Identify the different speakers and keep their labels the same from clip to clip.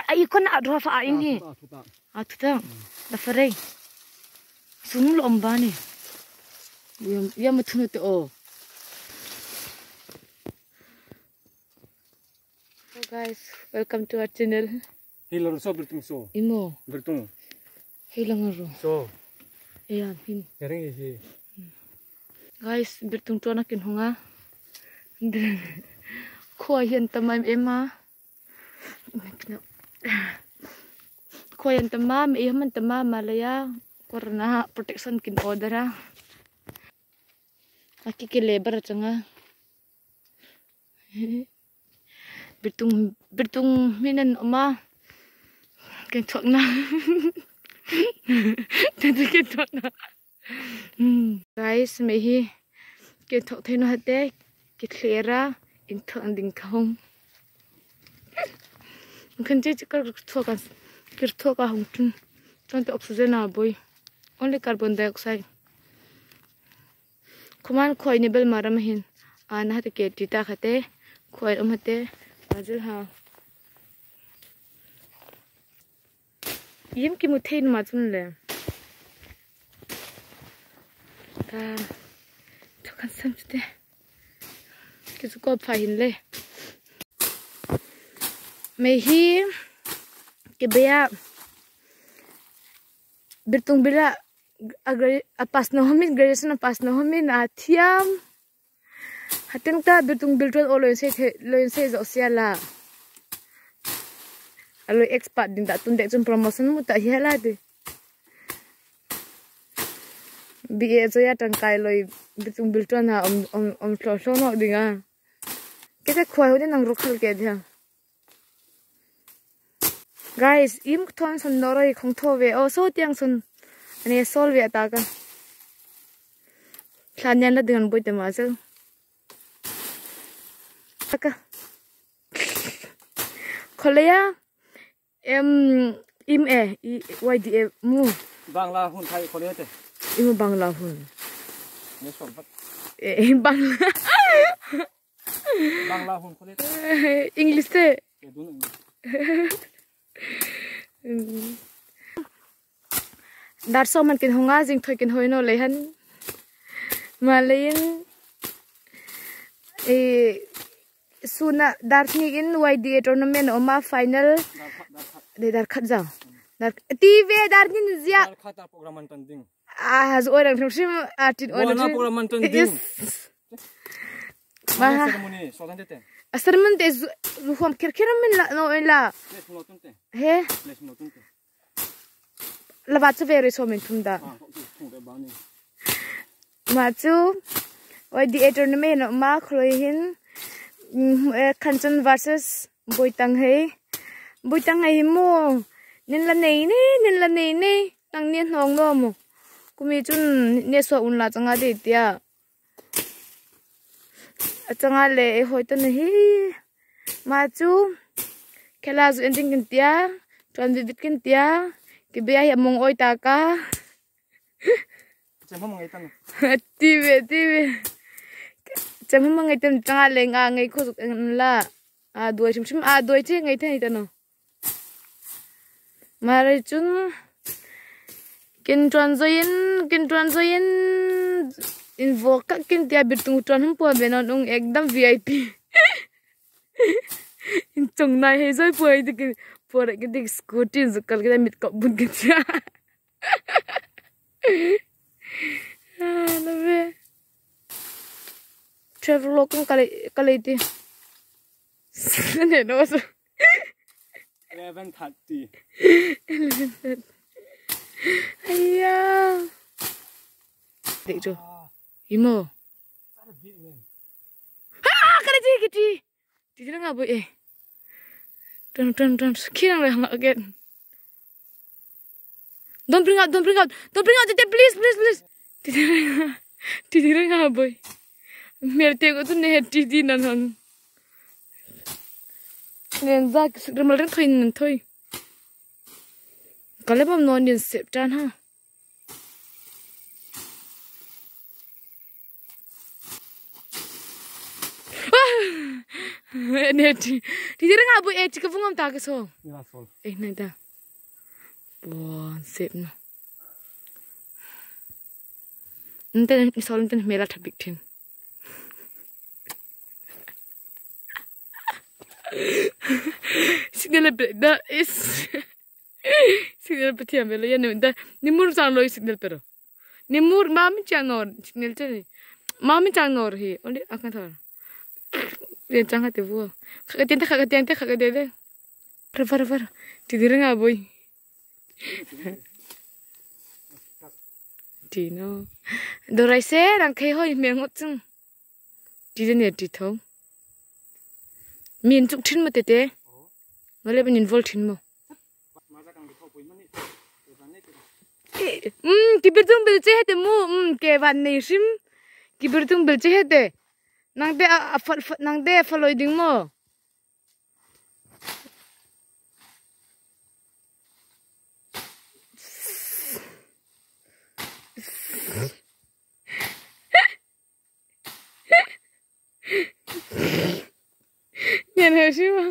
Speaker 1: ikon adro fa ini. Tuta. Da farai. Sunu lomba ni. Ya matunu te o. So guys, welcome to our channel.
Speaker 2: Hilang so birtung so.
Speaker 1: Imo.
Speaker 2: Birtung.
Speaker 1: Hilang ro.
Speaker 2: So.
Speaker 1: Ayan, hin.
Speaker 2: Kering isi.
Speaker 1: Guys, birtung tuan akin hunga. Kau yang tamam ema. Kau yang tamam, man tamam malaya. Karena protection kin order. Aki ke labor canga. Birtung minan oma. Kentok na. Jadi kentok na. Guys, mehi kentok teno hate kitlera into anding kahong. Mungkin je cikar kirtoka hongtun. Contoh oksigen aboy. Only carbon dioxide. Kuman koi ni bel maram hin. Ana hate ke tita khate koi hate ajil ha. Yim ki muthein majun le. Ta to kan samjte. Kisu ko phahin le. Mehi ke beya birtung bila agar apas no homin graduation apas no homin athiam hating ta birtung bilton oloin se zo siala alo expert din ta tun dek chun promotion mu ta hiala de BA zo ya tangkai loi birtung bilton ha om so no dinga kete khoi hodin nang rukhal ke dia. Guys, im thon son noroi khong tho ve o so tiang son ani sol ve ta ka thanyan la dengan boi te ma so ka kholeya im YDA mu
Speaker 2: Bangla hun thai khole te.
Speaker 1: im bangla hun
Speaker 2: Ne so bat.
Speaker 1: Bangla
Speaker 2: Bangla hun khole te.
Speaker 1: English te. Dar so man kin honga jing thoi kin hoino lehan malayin suna dar ni in YDA tournament oma final de dar khat ja dar TV dar ni zia
Speaker 2: Dar khata program tanding.
Speaker 1: has orang thim atin
Speaker 2: Wana program tanding.
Speaker 1: Ma
Speaker 2: ceremony so tan te.
Speaker 1: asarman te ruham kirkiram min la no la
Speaker 2: Les notun te.
Speaker 1: he
Speaker 2: Les notun te.
Speaker 1: la ba chu very so min thum da
Speaker 2: Thung de bani.
Speaker 1: ma chu YDA tournament ma khloi hin Kanchan versus Boitang hei mo nin la nei ne nang ni hnong no mo kumi chun ne so un la changa de tia achanga le hoi to hi ma chu khela zu ending kin tia tran bit kin tia ki be ai mong oi ta ka
Speaker 2: Chemam ngai tan.
Speaker 1: TV chấm mong ngày tìm trang lên ngày khô dục là đuổi chim đuổi chứ ngày thế này tao nó mà rồi chúng kinh tròn zoin invoke các kinh tia biệt tung tròn không phù bên nó ông ekdam VIP in trong này hay rồi phù thì cái phù lại cái scooty dục cái cái mít cọp bún cái chia nó về travel log kali ti ne no so
Speaker 2: 11:30.
Speaker 1: Ayya dek jo imo kali ti kiti ti nga boy ton kirang le hang again don't bring out please ti nga boy मेरे ते को तो नेटी दी नन नेंजा रमल रे थोइन थोइ कले बम नॉन दिन सेप टान हा neti. Tidak nak buat jika pun tak kesal.
Speaker 2: Ini sol.
Speaker 1: Nanti. Wah, sip no. Nanti soal nanti mela tabik tin. Signal beda is. Signal peti ambil ya nanti. Nimur sang loy signal pero. Nimur mami channor signal ceri. Mami channor hi. Only akan thar. Dia jangan tebu. Kakak tiang. Rafar. Tidur nggak boy. Dino. Dorai se rangkai hoi mengot jeng. Tidur ni ditau. Min cuk tin mo tete. Boleh penin vol tin mo. Kibirtung belce hete mo. Kevan nesim. Kibirtung belce hete. Nang de follow ding mo. Yan hashima.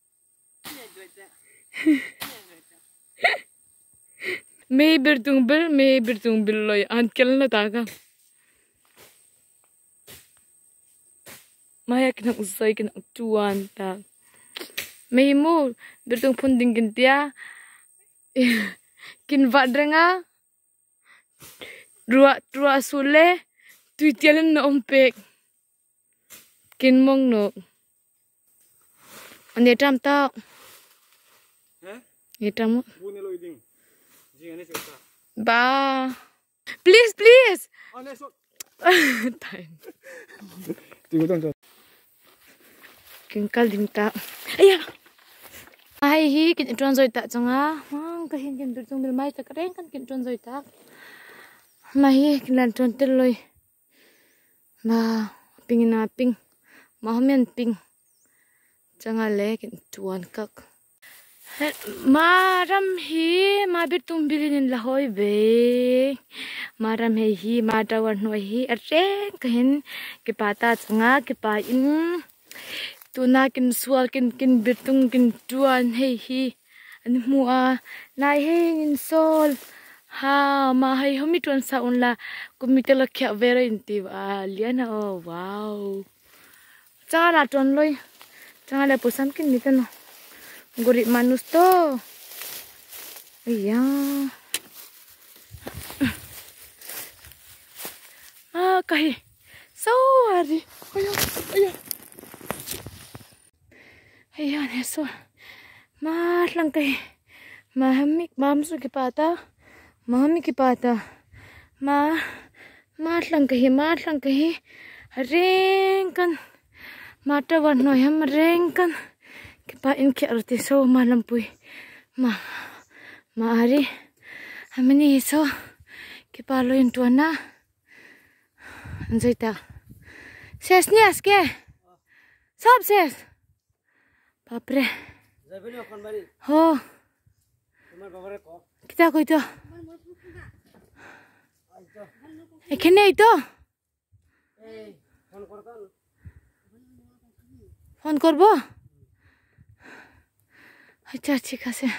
Speaker 1: May birtung bil loy ankel na taga. Maya kena usai kena tuan tak. May mo birtung punding kintia. Kin vadrenga. Dua sule. Tuitialan na ompek. Kin mong no. Ane tam tak. Ni tam.
Speaker 2: Bune loy ding. Jingan ni sekta.
Speaker 1: Ba. Please.
Speaker 2: Ane so.
Speaker 1: Time.
Speaker 2: Tunggu.
Speaker 1: Kingkal ding tak. Ayah. Ai hi kin tuan zoi tak changa. Mang ka hin kin birtung bil mai tak reng kan kin tuan zoi tak. Mai kin lan tuan tel loi. Ba pingina ping. Mahamen ping. Changa le kin tuan kak. Maram hi ma birtung bilin la hoi be. Maram hi ma dawan noi hi areng ka hin ke pata changa ke pa in. Tuna kin sual kin birtung kin tuan hi ani mua nai in sol ha ma hai homi tuan sa unla kumitela kya vera inti liana oh wow chara ton loi chara posam kin ni tano gorip manus to iya kai sorry ayo Ayan, eso. Lang kay. Mamsu kipata. Mami kipata. Lang kay. Ring kan. Mata wan no ham ring kan. Kipain ki arti so malampui. Maari. Amini so. Kipalo yung tuan na. Anzoy ta. Ses nias ke. Sob ses. Papre. Oh. Kita ko ito. Kene ito. Phone korbo. Acha ঠিক আছে.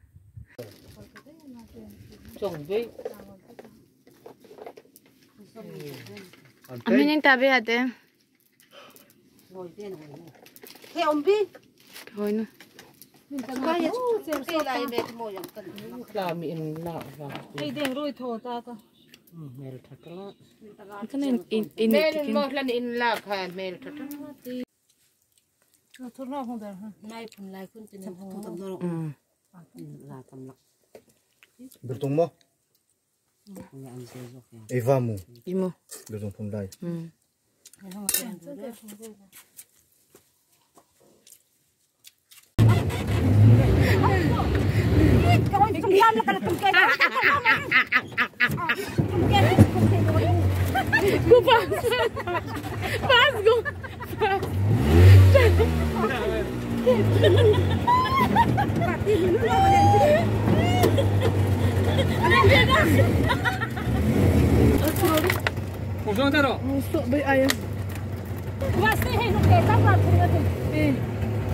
Speaker 1: Amin yang tabi ate.
Speaker 3: Hey, ombi.
Speaker 1: Hoy no.
Speaker 3: Kaya hey lai bet mo yang kan.
Speaker 4: Lami in la va.
Speaker 3: Hey deng roi tho ta ka.
Speaker 4: Mel thakala.
Speaker 1: Kan in
Speaker 4: Mel mo lan in la kha mel thakala.
Speaker 3: Thor na hong da. Nai pun lai kun tin ho tam no.
Speaker 4: La tam la.
Speaker 2: Birtung mo.
Speaker 4: Ya an se zo kya.
Speaker 2: Eva mo.
Speaker 1: Imo.
Speaker 2: Birtung pumlai.
Speaker 1: Go pas go.
Speaker 2: Kosong taro.
Speaker 1: Stop bay ayam.
Speaker 3: Wasi hey no ke ta pa thung na.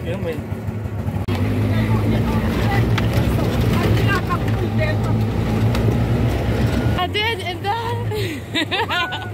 Speaker 2: tiếng mình.
Speaker 1: I did, and then